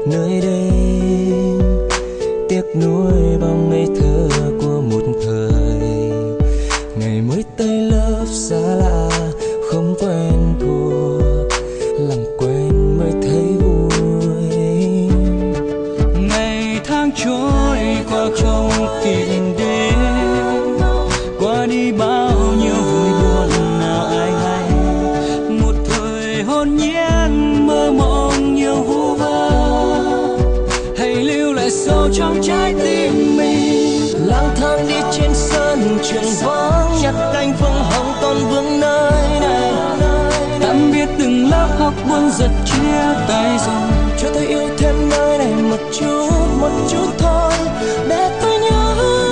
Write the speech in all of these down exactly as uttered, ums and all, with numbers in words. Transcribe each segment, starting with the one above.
nơi đây tiếc nuối bao ngây thơ của một thời. Ngày mới tới lớp xa lạ không quen thuộc, làm quen mới thấy vui. Ngày tháng trôi qua không kịp đến, qua đi bao nhiêu vui buồn nào ai hay. Một thời hồn nhiên mơ mộng nhiều vu vơ, hãy lưu lại sâu trong trái tim mình. Lang thang đi trên sân trường vắng, nhặt cánh phương hồng còn vương nơi này. Tạm biệt từng lớp học buồn giật chia tay rồi, cho tôi yêu thêm nơi này một chút, một chút thôi để tôi nhớ.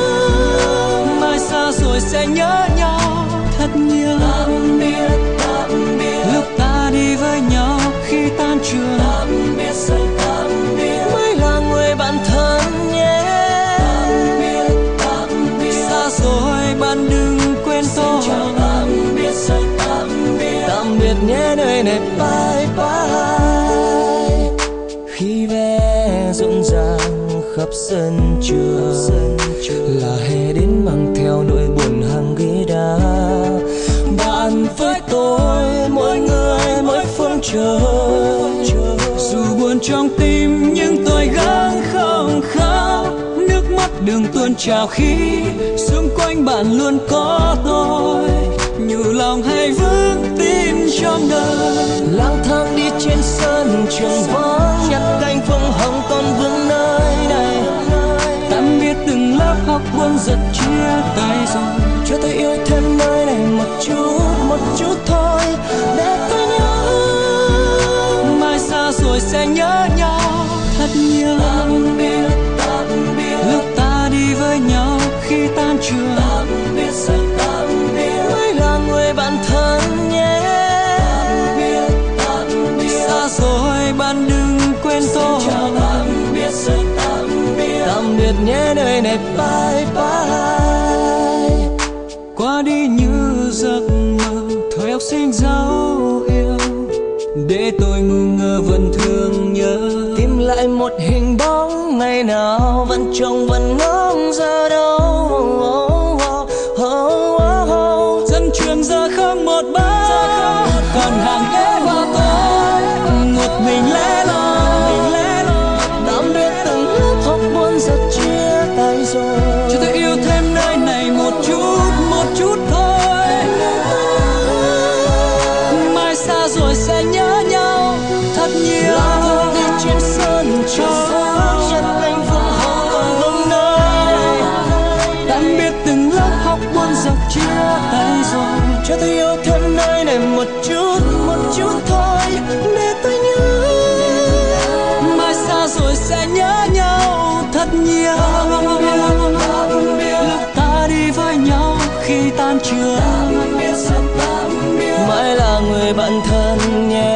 Mai xa rồi sẽ nhớ nhau thật nhiều. Tạm biệt, tạm biệt, lúc ta đi với nhau khi tan trường. Tạm biệt, say tạm biệt, mới là người bạn thân nhé. Tạm biệt, tạm biệt, xa rồi bạn đừng quên tôi. Xin chào tạm biệt, say tạm biệt, tạm biệt nhé nơi này bye bye. Khi vé rộn ràng khắp sân trường, là hè đến mang theo nỗi buồn hàng ghế đá. Bạn với tôi mỗi người mỗi phương trời, dù buồn trong tim nhưng tôi gắng không khóc. Nước mắt đường tuôn trào khi xung quanh bạn luôn có tôi. Nhủ lòng hãy vững tin trong đời. Lang thang đi trên sân trường vắng, nhặt cánh phương hồng còn vương nơi này. Tạm biệt từng lớp học buồn giật chia tay rồi, cho tôi yêu thêm nơi này một chút, một chút thôi để tôi nhớ. Mai xa rồi sẽ nhớ nhau thật nhiều. Tạm biệt, tạm biệt, lúc ta đi với nhau khi tan trường. Tạm biệt, say tạm biệt, mới là người bạn thân nhé. Tạm biệt, tạm biệt, xa rồi bạn đừng quên tôi. Xin chào tạm biệt, say tạm biệt, tạm biệt nhé nơi này bye bye. Qua đi như giấc mơ thời học sinh dấu yêu, để tôi ngu ngơ vẫn thương nhớ. Tìm lại một hình bóng ngày nào vẫn trông vẫn ngóng giờ đâu. Oh, oh, oh, oh, oh. Dân trường giờ không một bóng, còn hàng ghế hoa tối một mình lẻ loi. Tạm biệt từng lớp học buồn giật chia tay rồi, cho tôi yêu thêm nơi này một chút, một chút thôi. Mai xa rồi sẽ nhớ nhau thật nhiều. Đi trên sân trường, nhặt cánh phương hồng còn vương nơi này. Tạm biệt từng lớp học buồn giật chia tay rồi, cho tôi yêu thêm nơi này một chút, một chút thôi để tôi nhớ. Mai xa rồi sẽ nhớ nhau thật nhiều. Lúc ta đi với nhau khi tan trường, mãi là người bạn thân nhé.